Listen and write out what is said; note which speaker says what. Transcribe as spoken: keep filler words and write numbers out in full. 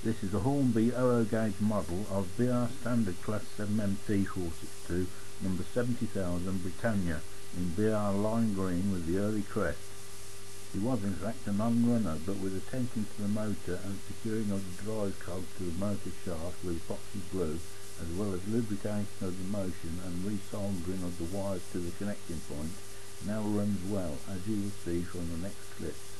Speaker 1: This is a Hornby Aero gauge model of B R Standard Class seven M T four sixty-two, number seventy thousand Britannia, in B R lime green with the early crest. He was in fact a non-runner, but with attention to the motor and securing of the drive cog to the motor shaft with epoxy glue, as well as lubrication of the motion and resoldering of the wires to the connecting point, now runs well, as you will see from the next clip.